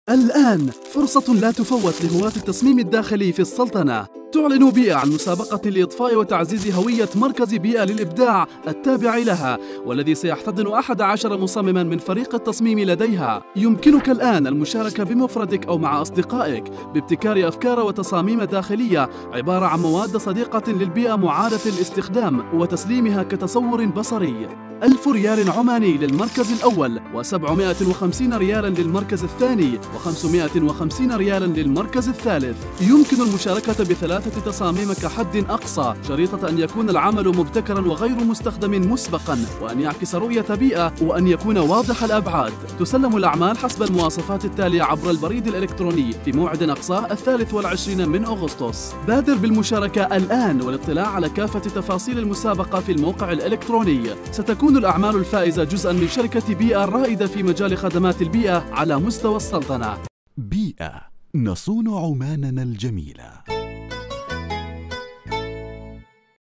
الآن فرصة لا تفوت لهواة التصميم الداخلي في السلطنة. تعلن بيئة عن مسابقة لإضفاء وتعزيز هوية مركز بيئة للإبداع التابع لها، والذي سيحتضن 11 مصمماً من فريق التصميم لديها. يمكنك الآن المشاركة بمفردك أو مع أصدقائك بابتكار أفكار وتصاميم داخلية عبارة عن مواد صديقة للبيئة معادة الاستخدام وتسليمها كتصور بصري. 1000 ريال عماني للمركز الأول، و750 ريالاً للمركز الثاني، و550 ريالاً للمركز الثالث. يمكن المشاركة بثلاثة تصاميم كحد أقصى، شريطة أن يكون العمل مبتكراً وغير مستخدم مسبقاً، وأن يعكس رؤية بيئة، وأن يكون واضح الأبعاد. تسلم الأعمال حسب المواصفات التالية عبر البريد الإلكتروني في موعد أقصاه 23 من أغسطس. بادر بالمشاركة الآن، والاطلاع على كافة تفاصيل المسابقة في الموقع الإلكتروني. ستكون الأعمال الفائزة جزءاً من شركة بيئة الرائدة في مجال خدمات البيئة على مستوى السلطنة. بيئة، نصون عماننا الجميلة.